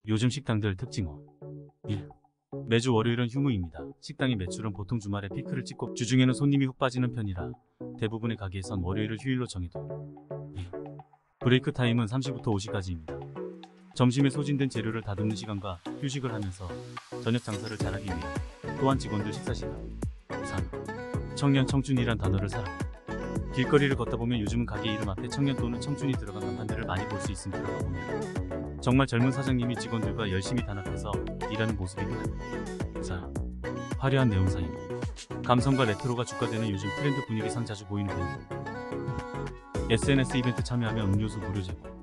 요즘 식당들 특징어 1. 매주 월요일은 휴무입니다. 식당의 매출은 보통 주말에 피크를 찍고 주중에는 손님이 훅 빠지는 편이라 대부분의 가게에선 월요일을 휴일로 정해둬요. 2. 브레이크 타임은 3시부터 5시까지입니다. 점심에 소진된 재료를 다듬는 시간과 휴식을 하면서 저녁 장사를 잘하기 위해 또한 직원들 식사 시간. 3. 청년 청춘이란 단어를 사랑. 길거리를 걷다 보면 요즘은 가게 이름 앞에 청년 또는 청춘이 들어간 간판들을 많이 볼 수 있음. 들어가 보면 정말 젊은 사장님이 직원들과 열심히 단합해서 일하는 모습입니다. 4. 화려한 네온사인. 감성과 레트로가 주가되는 요즘 트렌드 분위기상 자주 보이는 편이고 SNS 이벤트 참여하면 음료수 무료 제공.